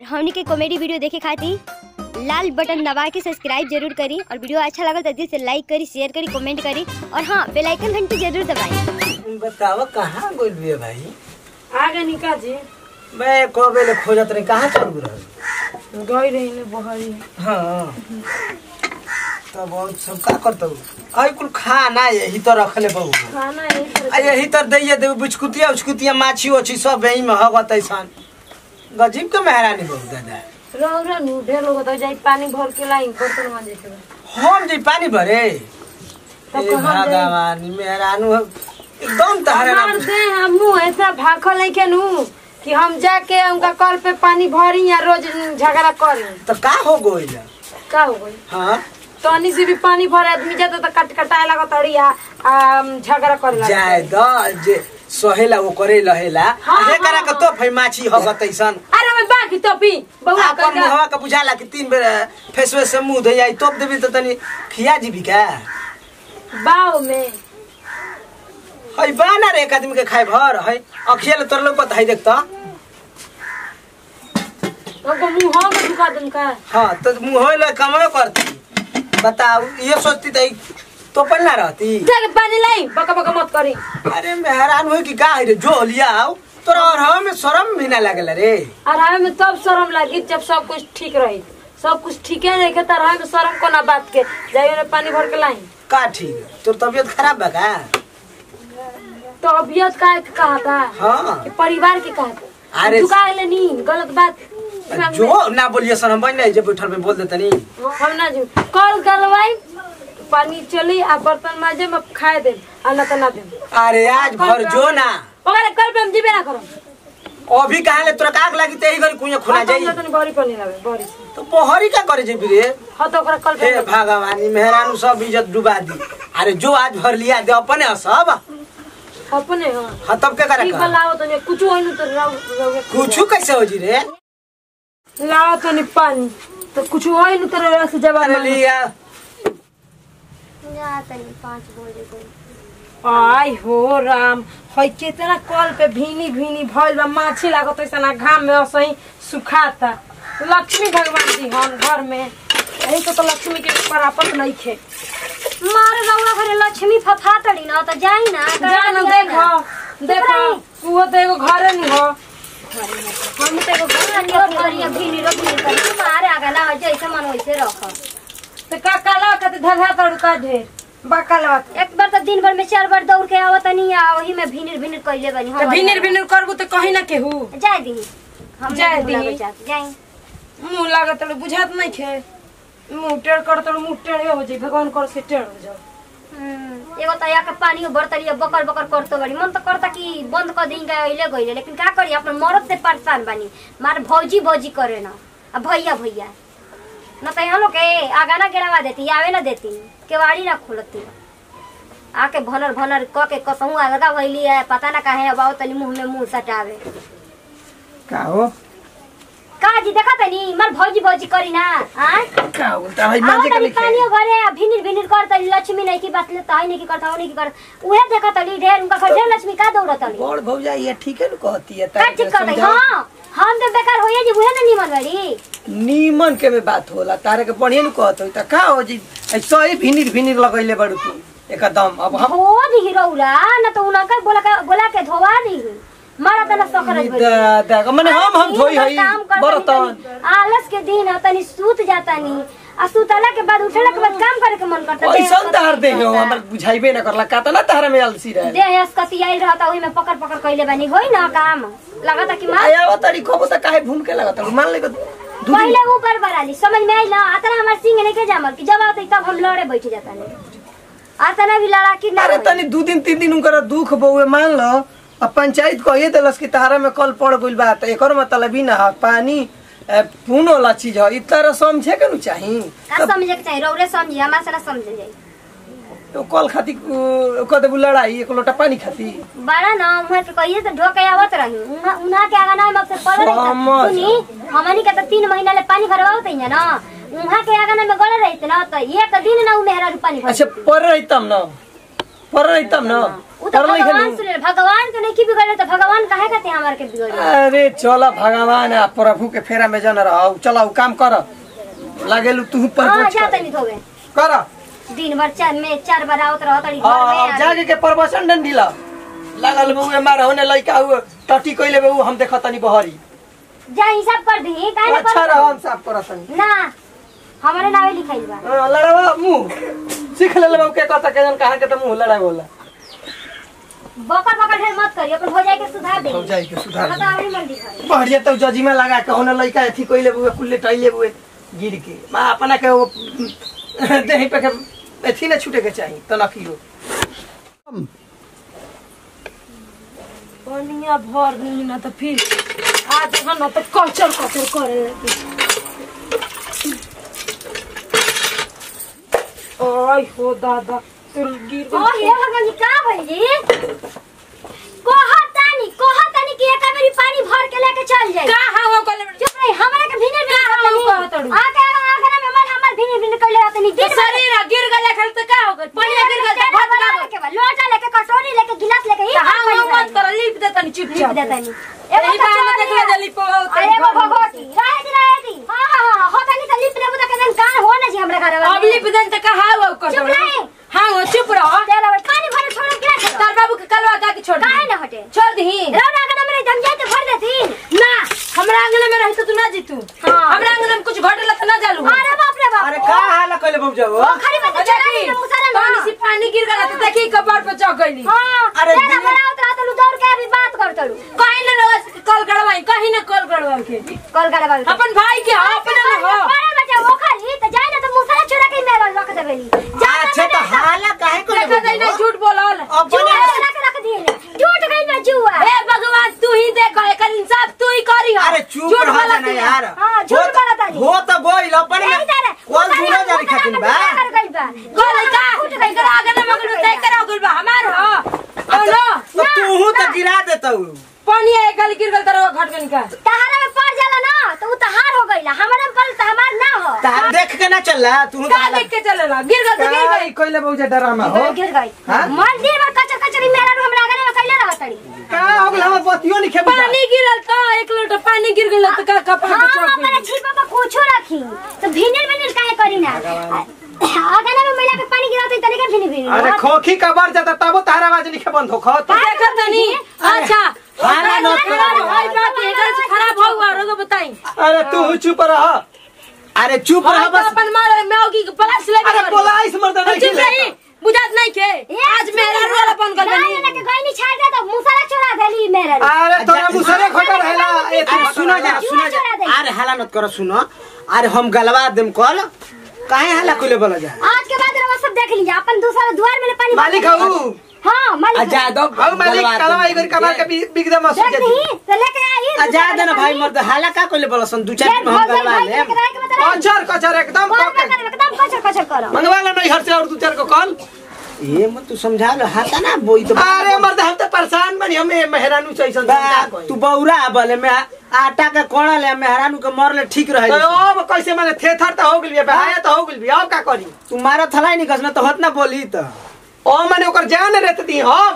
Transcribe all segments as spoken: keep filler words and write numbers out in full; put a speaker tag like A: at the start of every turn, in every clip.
A: हमनी के comedy video देखे खातिर लाल बटन दबा के सब्सक्राइब जरूर करी और वीडियो अच्छा लगल तो दिल से लाइक करी, शेयर करी, कमेंट करी और हाँ बेल आइकन घंटी जरूर दबाई।
B: बताओ कहाँ गइल बिया भाई?
C: आगे निका जी
B: मैं कबे ले खोजत रही, कहाँ चल रही?
C: गई रही ने बहरी।
B: हाँ तब बहुत सब का करत आई कुल खाना यही तो रखले बहु
C: खाना यही
B: आ यही तो दैया दे बिस्कुटिया उस्कुटिया माछी ओछी सब यही में हगत ऐसन गजीब के मेहरानी बहु दादा
C: रौरा नु ढेर लोग तो जाई पानी भर के लाई बर्तन मांजे के
B: हम जे पानी भरे
C: तब
B: ए भगवान मेहरानू एकदम तहरे
C: मार दे हमू ऐसा भाखल है के नु कि हम जाके उनका कल पे पानी भरी या रोज झगड़ा करी
B: तो का हो गइल?
C: का हो गई?
B: हां
C: तनी से भी पानी भरे आदमी जाता तो कट कटाए लगा तड़िया झगड़ा करे लगा
B: जाय द जे सोहेला वो करे लहेला हे करा के तो फै माछी हगत ऐसन
C: अरे मैं बाकी तो पी बहुआ
B: अपन मुहवा का बुझाला कि तीन बेर फेसवे से मुंह धोई आई तोप देबी त तनी खिया जीबी का
C: बाव में
B: हई बाना रे एक आदमी के खाए भर हई अखियल तोर लोग पता है देख त
C: तो मुंह हो के दुका दम का
B: हां तो मुंह होइला कमवे करती बताओ ये सोचती त तो पल ना रहती
C: जाके पानी लाई बका बका मत करी।
B: अरे मेहरान होई कि का है रे जो लिया आओ तोरा और हम में शर्म भी ना लागल रे
C: और हमें में तब शर्म लगी जब सब कुछ ठीक रही सब कुछ ठीक है नहीं तर हमें शर्म को ना बात के जाइए ने पानी भर के लाई
B: का ठीक है तोर तबीयत खराब बा का
C: तो तबीयत का कहा था
B: हां
C: परिवार के कहा था
B: अरे
C: दुका ले नहीं गलत बात
B: जो ना बोलिए सर हम बन नहीं जे बैठल में बोल देते नहीं
C: हम ना जो कल गलवाई पानी चली आ बर्तन माजे में खाए दे आ ना तो ना दे
B: अरे आज भर जो ना
C: ओकरे कल पे हम जीबे ना करो
B: अभी कहां ले तोरा काग लागी तेही गरी कुया खुना जाई
C: हम तो बड़ी पानी लावे बड़ी
B: तो पोहरी का करे जे बिरे
C: हां तो ओकरा कल पे
B: हे भगवानी मेहरानू सब इज्जत डुबा दी अरे जो आज भर लिया दे अपने सब
C: अपने हां
B: हां तब के करे
C: ठीक लाओ तो कुछ होई न तो रहो
B: कुछ कैसे हो जी रे
C: लाओ तो नहीं पानी तो कुछ होई न तो रहो से जवाब
B: लिया
A: पाँच बजे
C: आई हो राम हई कितना कल पे भीनी भीनी भइल बा माछी लागत ऐसा घाम में असही सुखाता लक्ष्मी भगवान जी हम घर में यही तो, तो लक्ष्मी के परापत नहीं खे
A: मार रौरा घरे लक्ष्मी फफा तड़ी ना तो जाई ना
C: जा ना देखो देखो वो तो एगो घरे नहीं हो
A: हम तो एगो घर नहीं करिया भीनी रखनी करी मारे आगा ना जैसे मन वैसे रख
C: तो का काला का धधा तड़का ढेर बकाला
A: एक बार तो दिन भर में चार बार दौड़ के आवत नहीं आ वही में भीनिर भीनिर कइले बनी
C: हम भीनिर भीनिर करबू तो कहीं ना केहू
A: जाय दी हम
C: जाय दी
A: जाय
C: मुंह लागत तो बुझात नहीं खे मुंह टेढ़ कर तो मुंह टेढ़े हो जाई भगवान कर से टेढ़ हो जाओ
A: हम्म एगो तया के पानी बरतलिया बकर बकर करतो बड़ी मन तो करता कि बंद कर देंगे अइले गइले लेकिन का करी अपन मरद से परेशान बनी मार भौजी भौजी करे ना अब भैया भैया न तो हम लोग के आगा ना गिरावा देती आवे ना देती केवाड़ी ना खोलती आके भनर भनर क के कसहू आगा भइली है पता ना काहे अब आओ तनी मुंह में मुंह सटावे
B: का हो
A: का जी देखा तनी मार भौजी भौजी करी ना हां
B: का उल्टा है माजे के लिखे
A: पानी घरे भिनिर भिनिर करता लक्ष्मी नहीं की बात ले ताई नहीं की करता नहीं की कर उहे देखा तनी ढेर उनका घर ढेर लक्ष्मी का दौड़त तनी
B: बड़ भौजा ये ठीक है न कहती है
A: का ठीक कर दे हां हम तो बेकार होइए जी उहे ना निमन बड़ी
B: नीमन के में बात होला तारे के बढ़िया न कहत होई त का हो जी ऐसा ही भिनिर भिनिर लगइले बड़ू तू एकदम अब हम
A: हो दी हिरौला ना तो उनका बोला का बोला के धोवा दी मारा तना सकरत बड़ी
B: देख माने हम हम धोई हई बर्तन
A: आलस के दिन तनी सूत जाता नी आ सुतला के बाद उठला के बाद काम करे के मन करता
B: ऐसा तार दे हो हमर बुझाइबे ना करला का तना तार में अलसी रहे
A: देह अस्कती आइल रहता ओही में पकड़ पकड़ कइले बानी होई ना काम लगता कि मार
B: आया वो तरी खबो त काहे भून के लगता मान ले
A: पहले ऊपर बराली समझ में आई ना आतना हमार सिंह नहीं के जामल कि जब आते तब हम लड़े बैठ जाता नहीं आतना भी लड़ा कि ना
B: अरे तनी दो दिन तीन दिन उनकर दुख बउए मान लो अब पंचायत कहिए देलस कि तारा में कल पड़ गइल बा त एकर मतलब ही ना पानी पून वाला चीज है इतना समझे के न चाही
A: का समझे के चाही रौरे समझी हमरा से ना समझे जाई
B: तो कल खाती क देबू लड़ाई एक लोटा पानी खाती
A: बड़ा ना उहाँ के कहिए त ढोके आवत रही उहाँ उहाँ के आगा ना हम से पड़ रही सुनी हमनी के त तीन महीना ले पानी भरवावत है ना उहाँ के आगा ना में गड़ रही ना त एक दिन ना उ मेहरा पानी भर
B: अच्छा पड़ रही तब ना पर नहीं तब ना
A: उ तो भगवान सुने भगवान के नहीं की बिगड़े तो भगवान काहे कहते हैं हमारे के बिगड़े।
B: अरे चलो भगवान आ प्रभु के फेरा में जन रहो। चलो काम कर लागेलू तू पर
A: हां
B: बोझ
A: जाते नहीं धोवे
B: कर
A: दिन भर चार में चार बार आवत रहत तड़ी घर
B: हां
A: में
B: जाके के प्रवचन डंडी ला लागल बउए मार होने लइका हुए टटी कइले बउ हम देखतनी बहरी
A: जा हिसाब कर दी काहे ना
B: अच्छा रहो हम साफ करतनी
A: ना हमारे नावे लिखाइल बा।
B: हां लड़ावा मुंह सीख ले बउ के कहता के जन कहां के त मुंह लड़ाई बोला
A: बकर बकर ढेर मत करियो अपन हो जाए के सुधार दे
B: हो जाए के सुधार
A: खाता आवरी मंडी खाए
B: बढ़िया तो जजी में लगा के होने लइका एथी कइले बुए कुल्ले टइले बुए गिर के मां अपना के वो देही पे के एथी ना छूटे के चाहिए तनकियो
C: बढ़िया भर नहीं ना तो फिर आज हम ना तो कचर कचर करे लगी। ओय हो दादा तू गिर
A: ओ हे भगवान जी का भइल जी कोहतानी कोहतानी कि एक बारी पानी भर के लेके चल जाई
C: का हां कले
A: चुप रही हमरा के भीने में
C: का हां कहतड़ू
A: आके आगे में मन हमर भीने भीने कइले रहतनी दिन
C: शरीर गिर गले खल तो का हो गइल पानी गिर गल तो भात का
A: के बाद लोटा लेके कटोरी लेके गिलास लेके ही
C: हां हां मत कर लीप दे तनी चुप
A: लिप
C: चाप
A: देतनी
C: एही बात देख ले जली पो
A: अरे वो भगवती रहे दी रहे दी हां हां हां होतनी त लिप लेबू त केन कान हो ना जी हमरा घर में
C: अब लीप देन त का हां कर
A: चुप रही
C: हां वो चुप रहो
A: तेरा पानी भर छोड़ के रख
C: तार बाबू के कलवा का के छोड़
A: काहे ना हटे
C: छोड़ दही
A: रौना के मेरे जम जाए तो भर देती
C: ना हमरा आंगन में रही तो तू ना जीतू
A: हां
C: हमरा आंगन में कुछ घटला त ना जालू
A: अरे बाप रे बाप
B: अरे का हाल कइले बउ जाओ
A: खरी में तो चला नहीं मुसरा ना
C: पानी से पानी गिर गला तो देखी कपार पे चौक गईली
A: हां
B: अरे
A: तेरा
B: दिए-
A: बड़ा उतरा तो दौड़ के अभी बात कर तड़ू
C: कहीं ना रोज कॉल करवाई कहीं ना कॉल करवाई के
A: कॉल करे बाबू
C: अपन भाई के अपने में हो
A: बड़ा बच्चा वो खाली तो जाए ना तो मुसरा चुरा के मेरा रख देबेली
B: अच्छा तो हाला काहे कइले
C: देखा जाई ना झूठ बोलल
A: जुआ चुरा के रख दिए टूट गई ना जुआ
C: हे भगवान तू ही देखो एकर इंसाफ तू ही करी हो
D: अरे चुप रह
C: बोला
D: ना
C: तू।
D: यार
A: हां झूठ बोला ताली
D: हो तो गोइल अपन में कौन झूठा जारी खातिन बा
C: कॉल का एकर आगे ना मगलू तय करा गुल बा हमार हो बोलो
D: तो तू तो गिरा देतौ
C: पानी एक गल गिर गल तरह घटकन का
A: तहारा में पड़ जाला ना तो उ तहार हो गइला हमरा में पड़ त हमार ना हो
D: तार देख के ना चलला तू
C: का देख के चलेला गिर गल तो गिर
B: का
C: गई
B: कइले बउ जे डरामा हो
A: गिर गई
B: हाँ?
A: मन दिन भर कचर कचरी मेरा रू हमरा आगे में कइले रहतड़ी
B: का हो गेल हम बतियो नहीं खेबू
C: पानी गिरल तो एक लोटा पानी गिर गल तो का कपार पे
A: हां
C: चौक
A: अपने
C: गई
A: छिपा पर कुछो रखी तो भीनेर भीनेर काहे करी ना आगे में मैला के पानी गिराते तरीका भीने भीने
B: अरे खोखी कबर जाता तब तारा आवाज लिखे बंद हो खत
C: देखा तनी अच्छा
D: हाना न करो।
C: भाई बात एकर से खराब हुआ रोग बताई
B: अरे तू चुप रह
D: अरे चुप रह
C: भाई तो
D: बस
C: अपन मार मौगी के पलाश ले
B: अरे बोलाइस मर्द नहीं
C: चुप रही बुझात नहीं के आज मेरा रोल अपन कर
A: गाय लेके गई नहीं छाड़ दे तो मुसरा चुरा देली मेरा रू।
B: अरे तोरा मुसरे खोटा रहेला ए तू
D: अरे सुनो जा सुनो जा
A: चढ़ा दे।
D: अरे हाला मत करो सुनो अरे हम गलवा देम कल काहे हाला कइले बोला जा
A: आज के बाद रवा सब देख लीजिए अपन दूसरा द्वार में पानी
B: मालिक हऊ
A: हां मालिक
D: आजा दो
B: हऊ मालिक कलवा इगर कबर के बिगदा मस
A: देख नहीं तो लेके आई
D: आजा दे ना भाई मर्द हाला का कइले बोला सन दू चार दिन हम गलवा ले
B: कचर कचर एकदम
A: एकदम कचर कचर करो
B: मंगवा ला नहीं हर से और दू चार को कॉल
D: ये मत तू समझा लो हाथा ना बोई तो
B: अरे मर्द हम तो परेशान बनी हमें मेहरानू से ऐसा
D: बा, तू बौरा बोले मैं आटा का कोड़ा ले मेहरानू के मरले ठीक रहे
B: तो अब कैसे माने थेथर तो हो गेल बे बहाया तो हो गेल बे अब का करी
D: तू मारा थलाई नहीं कसना तो हत ना बोली तो
B: ओ माने ओकर जान रहती हम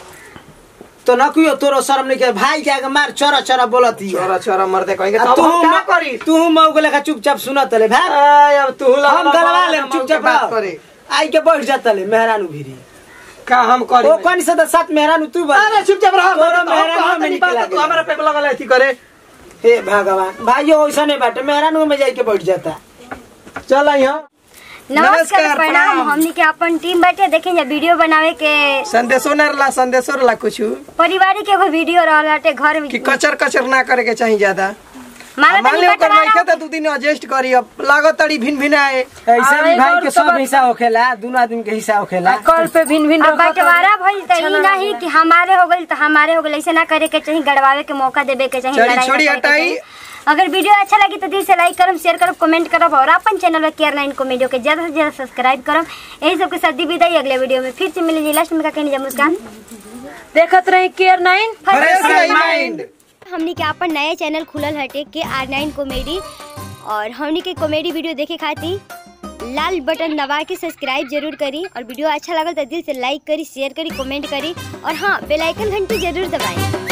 D: तो न कुयो तोरो शर्म नहीं के भाई के आगे मार चोरा चोरा बोलती
B: छोरा छोरा मर्दे कहेंगे
D: आ
B: तब
D: तू
B: हम का करी
D: तू मौग लेखा चुपचाप सुनत ले भाई
B: आय अब तू ला
D: हम गलवा ले चुपचाप
B: बात
D: रह।
B: करे
D: आई के बैठ जाता ले मेहरानू भिरी
B: का हम करी
D: ओ कौन से तो साथ मेहरानू तू बन
B: अरे चुपचाप रह
D: तोरा
B: मर्द, हम
D: मेहरानू
B: कहत
D: में
B: नहीं
D: निकला
B: बात, तू
D: गेल।
B: हमारा पे लगल थी करे
D: हे भगवान भाई ऐसा नहीं बाटे मेहरानू में जाके बैठ जाता
B: चल यहाँ
A: नमस्कार
B: नमस्कार,
A: प्रणाम
B: प्रणाम।
A: हमनी के अपन टीम बैठे देखेंगे वीडियो बनावे के
B: संदेशो न रला संदेशो रला कुछ
A: पारिवारिक एगो वीडियो रहलाटे घर में
B: कि कचर कचर ना करे के चाहिए ज्यादा
A: मारा
B: मान
A: तनी
B: लियो कर
A: बटवारा
B: नहीं तो दू दिन एडजस्ट करी अब लागत तड़ी भिन भिन आए
D: ऐसे भी
C: अरे
D: भाई
C: और
D: के
C: सब
D: सब हिस्सा होखेला दोनों आदमी के हिस्सा होखेला
C: कॉल पे भिन भिन
A: अब बंटवारा भइल त ई नहीं कि हमारे हो गइल त हमारे हो गइल ऐसे ना करे के चाहिए गड़वावे के मौका देवे के चाहिए
B: चली
A: लड़ाई ना
B: छोड़ी
A: करे के
B: हटाई।
A: चाहिए। अगर वीडियो अच्छा लगी तो दिल से लाइक करम शेयर करम कमेंट करम और अपन चैनल में केयर नाइन कॉमेडी के ज्यादा से ज्यादा सब्सक्राइब करम यही सब के साथ दी विदाई अगले वीडियो में फिर से मिलेगी लास्ट में का कहनी जा मुस्कान
C: देखत रही केयर नाइन
B: फ्रेश रही माइंड
A: हमनी के अपन नया चैनल खुलल हटे के आर नाइन कॉमेडी और हमनी के कॉमेडी वीडियो देखे खातिर लाल बटन दबा के सब्सक्राइब जरूर करी और वीडियो अच्छा लगल तो दिल से लाइक करी, शेयर करी, कमेंट करी और हाँ बेल आइकन घंटी जरूर दबाएं।